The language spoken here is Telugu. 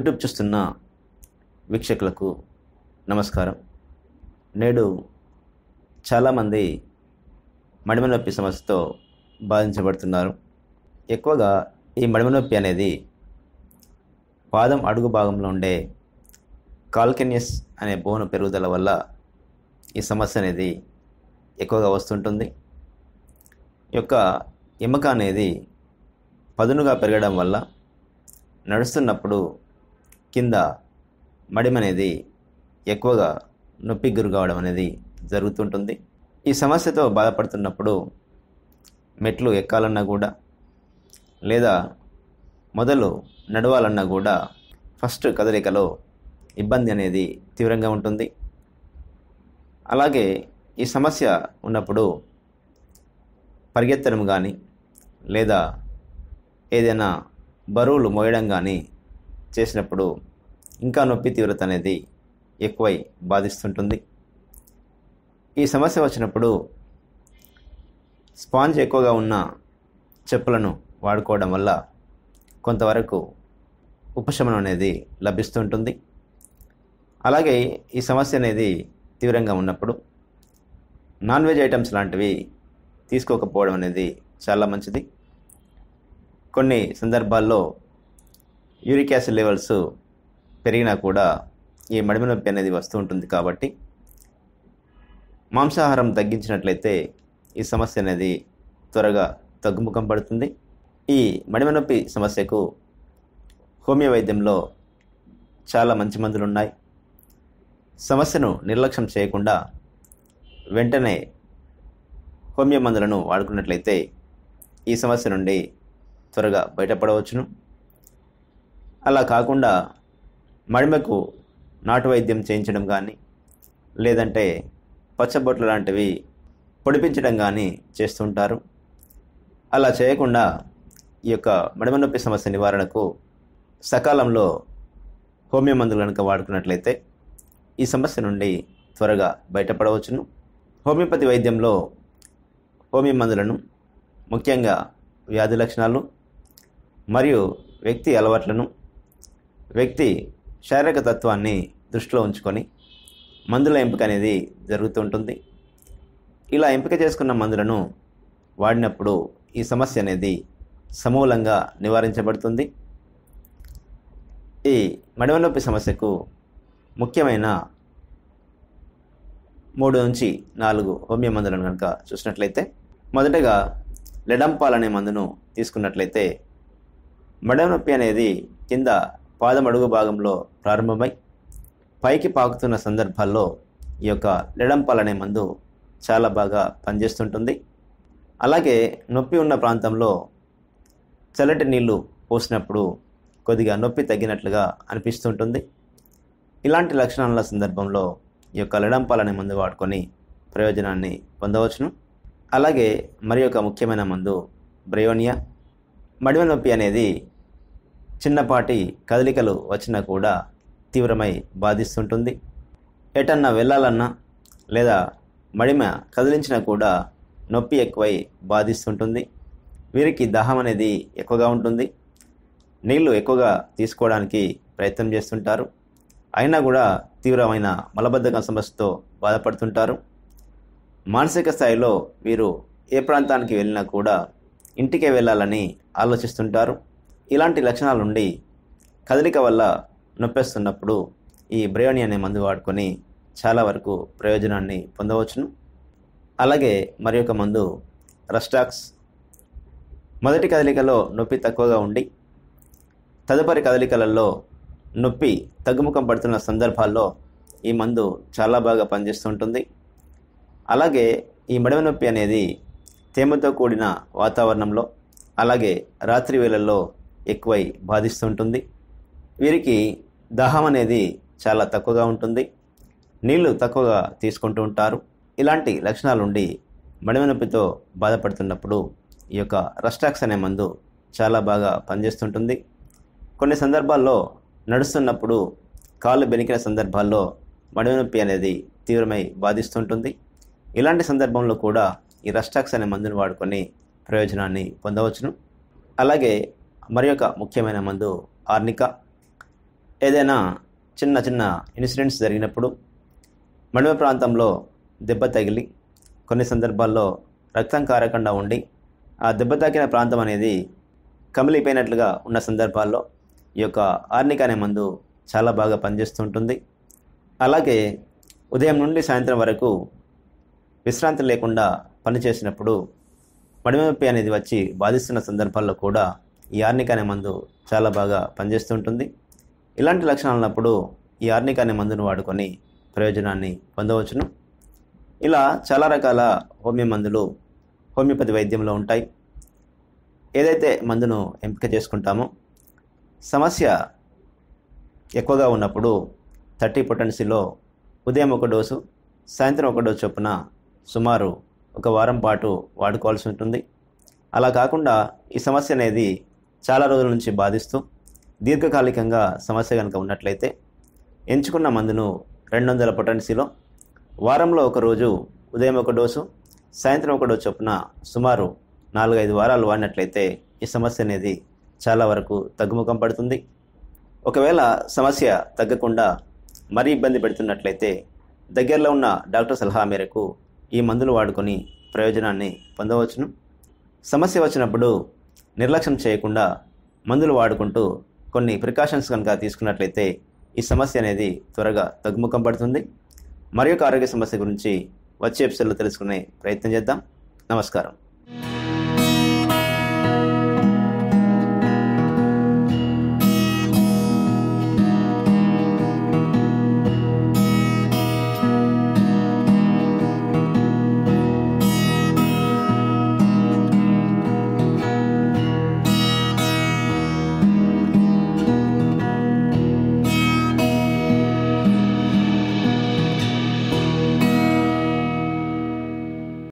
యూట్యూబ్ చూస్తున్న వీక్షకులకు నమస్కారం. నేడు చాలామంది మడిమ నొప్పి సమస్యతో బాధించబడుతున్నారు. ఎక్కువగా ఈ మడిమ నొప్పి అనేది పాదం అడుగు భాగంలో ఉండే కాల్కేనియస్ అనే బోను పెరుగుదల వల్ల ఈ సమస్య అనేది ఎక్కువగా వస్తుంటుంది. ఈ యొక్క ఎముక అనేది పదునుగా పెరగడం వల్ల నడుస్తున్నప్పుడు కింద మడిమ అనేది ఎక్కువగా నొప్పి గురి కావడం అనేది జరుగుతుంటుంది. ఈ సమస్యతో బాధపడుతున్నప్పుడు మెట్లు ఎక్కాలన్నా కూడా లేదా మొదలు నడవాలన్నా కూడా ఫస్ట్ కదలికలో ఇబ్బంది అనేది తీవ్రంగా ఉంటుంది. అలాగే ఈ సమస్య ఉన్నప్పుడు పరిగెత్తడం కానీ లేదా ఏదైనా బరువులు మోయడం కానీ చేసినప్పుడు ఇంకా నొప్పి తీవ్రత అనేది ఎక్కువై బాధిస్తుంటుంది. ఈ సమస్య వచ్చినప్పుడు స్పాంజ్ ఎక్కువగా ఉన్న చెప్పులను వాడుకోవడం వల్ల కొంతవరకు ఉపశమనం అనేది లభిస్తుంటుంది. అలాగే ఈ సమస్య అనేది తీవ్రంగా ఉన్నప్పుడు నాన్ వెజ్ ఐటమ్స్ లాంటివి తీసుకోకపోవడం అనేది చాలా మంచిది. కొన్ని సందర్భాల్లో యూరిక్ యాసిడ్ లెవెల్స్ పెరిగినా కూడా ఈ మడిమ నొప్పి అనేది వస్తూ ఉంటుంది. కాబట్టి మాంసాహారం తగ్గించినట్లయితే ఈ సమస్య అనేది త్వరగా తగ్గుముఖం పడుతుంది. ఈ మడిమ నొప్పి సమస్యకు హోమియో వైద్యంలో చాలా మంచి మందులు ఉన్నాయి. సమస్యను నిర్లక్ష్యం చేయకుండా వెంటనే హోమియో మందులను వాడుకున్నట్లయితే ఈ సమస్య నుండి త్వరగా బయటపడవచ్చును. అలా కాకుండా మడిమకు నాటు వైద్యం చేయించడం కానీ లేదంటే పచ్చబొట్లు లాంటివి పొడిపించడం కానీ చేస్తుంటారు. అలా చేయకుండా ఈ యొక్క మడిమ నొప్పి సమస్య నివారణకు సకాలంలో హోమియో మందులు కనుక వాడుకున్నట్లయితే ఈ సమస్య నుండి త్వరగా బయటపడవచ్చును. హోమియోపతి వైద్యంలో హోమియో మందులను ముఖ్యంగా వ్యాధి లక్షణాలు మరియు వ్యక్తి అలవాట్లను, వ్యక్తి శారీరక తత్వాన్ని దృష్టిలో ఉంచుకొని మందుల ఎంపిక అనేది జరుగుతూ ఉంటుంది. ఇలా ఎంపిక చేసుకున్న మందులను వాడినప్పుడు ఈ సమస్య అనేది సమూలంగా నివారించబడుతుంది. ఈ మడిమ నొప్పి సమస్యకు ముఖ్యమైన 3 నుంచి 4 హోమియో మందులను కనుక చూసినట్లయితే, మొదటగా లెడంపాల్ అనే మందును తీసుకున్నట్లయితే మడిమ నొప్పి అనేది కింద పాదం అడుగు భాగంలో ప్రారంభమై పైకి పాకుతున్న సందర్భాల్లో ఈ యొక్క లెడంపాల్ అనే మందు చాలా బాగా పనిచేస్తుంటుంది. అలాగే నొప్పి ఉన్న ప్రాంతంలో చల్లటి నీళ్లు పోసినప్పుడు కొద్దిగా నొప్పి తగ్గినట్లుగా అనిపిస్తుంటుంది. ఇలాంటి లక్షణాల సందర్భంలో ఈ యొక్క లెడంపాల్ అనే మందు వాడుకొని ప్రయోజనాన్ని పొందవచ్చును. అలాగే మరి ఒక ముఖ్యమైన మందు బ్రయోనియా. మడిమ నొప్పి అనేది చిన్నపాటి కదలికలు వచ్చినా కూడా తీవ్రమై బాధిస్తుంటుంది. ఎటన్నా వెళ్ళాలన్నా లేదా మడిమ కదిలించినా కూడా నొప్పి ఎక్కువై బాధిస్తుంటుంది. వీరికి దాహం అనేది ఎక్కువగా ఉంటుంది. నీళ్లు ఎక్కువగా తీసుకోవడానికి ప్రయత్నం చేస్తుంటారు. అయినా కూడా తీవ్రమైన మలబద్ధకం సమస్యతో బాధపడుతుంటారు. మానసిక స్థాయిలో వీరు ఏ ప్రాంతానికి వెళ్ళినా కూడా ఇంటికే వెళ్ళాలని ఆలోచిస్తుంటారు. ఇలాంటి లక్షణాల నుండి కదలిక వల్ల నొప్పిస్తున్నప్పుడు ఈ బ్రయోనియా అనే మందు వాడుకొని చాలా వరకు ప్రయోజనాన్ని పొందవచ్చును. అలాగే మరి ఒక మందు రస్టాక్స్. మొదటి కదలికలో నొప్పి తక్కువగా ఉండి తదుపరి కదలికలలో నొప్పి తగ్గుముఖం పడుతున్న సందర్భాల్లో ఈ మందు చాలా బాగా పనిచేస్తుంటుంది. అలాగే ఈ మడిమ నొప్పి అనేది తేమతో కూడిన వాతావరణంలో అలాగే రాత్రి వేళల్లో ఎక్కువై బాధిస్తుంటుంది. వీరికి దాహం అనేది చాలా తక్కువగా ఉంటుంది. నీళ్లు తక్కువగా తీసుకుంటూ ఉంటారు. ఇలాంటి లక్షణాల నుండి మడిమ నొప్పితో బాధపడుతున్నప్పుడు ఈ యొక్క రస్టాక్స్ అనే మందు చాలా బాగా పనిచేస్తుంటుంది. కొన్ని సందర్భాల్లో నడుస్తున్నప్పుడు కాళ్ళు బెనికిన సందర్భాల్లో మడిమ నొప్పి అనేది తీవ్రమై బాధిస్తుంటుంది. ఇలాంటి సందర్భంలో కూడా ఈ రస్టాక్స్ అనే మందును వాడుకొని ప్రయోజనాన్ని పొందవచ్చును. అలాగే మరి ఒక ముఖ్యమైన మందు ఆర్నికా. ఏదైనా చిన్న చిన్న ఇన్సిడెంట్స్ జరిగినప్పుడు మడిమ ప్రాంతంలో దెబ్బ తగిలి కొన్ని సందర్భాల్లో రక్తం కారకుండా ఉండి ఆ దెబ్బ తాకిన ప్రాంతం అనేది కమిలిపోయినట్లుగా ఉన్న సందర్భాల్లో ఈ యొక్క ఆర్నిక్ అనే మందు చాలా బాగా పనిచేస్తుంటుంది. అలాగే ఉదయం నుండి సాయంత్రం వరకు విశ్రాంతి లేకుండా పనిచేసినప్పుడు మడిమ నొప్పి అనేది వచ్చి బాధిస్తున్న సందర్భాల్లో కూడా ఈ ఆర్నిక్ అనే మందు చాలా బాగా పనిచేస్తుంటుంది. ఇలాంటి లక్షణాలు ఉన్నప్పుడు ఈ ఆర్నిక్ అనే మందును వాడుకొని ప్రయోజనాన్ని పొందవచ్చును. ఇలా చాలా రకాల హోమియో మందులు హోమియోపతి వైద్యంలో ఉంటాయి. ఏదైతే మందును ఎంపిక చేసుకుంటామో సమస్య ఎక్కువగా ఉన్నప్పుడు 30 పొటెన్సీలో ఉదయం 1 డోసు సాయంత్రం 1 డోసు చొప్పున సుమారు 1 వారం పాటు వాడుకోవాల్సి ఉంటుంది. అలా కాకుండా ఈ సమస్య అనేది చాలా రోజుల నుంచి బాధిస్తూ దీర్ఘకాలికంగా సమస్య కనుక ఉన్నట్లయితే ఎంచుకున్న మందును 200 పొటెన్సీలో వారంలో 1 రోజు ఉదయం 1 డోసు సాయంత్రం 1 డోసు చొప్పున సుమారు 4-5 వారాలు వాడినట్లయితే ఈ సమస్య అనేది చాలా వరకు తగ్గుముఖం పడుతుంది. ఒకవేళ సమస్య తగ్గకుండా మరీ ఇబ్బంది పెడుతున్నట్లయితే దగ్గరలో ఉన్న డాక్టర్ సలహా మేరకు ఈ మందులు వాడుకొని ప్రయోజనాన్ని పొందవచ్చును. సమస్య వచ్చినప్పుడు నిర్లక్ష్యం చేయకుండా మందులు వాడుకుంటూ కొన్ని ప్రికాషన్స్ కనుక తీసుకున్నట్లయితే ఈ సమస్య అనేది త్వరగా తగ్గుముఖం పడుతుంది. మరి యొక్క ఆరోగ్య సమస్య గురించి వచ్చే ఎపిసోడ్లో తెలుసుకునే ప్రయత్నం చేద్దాం. నమస్కారం.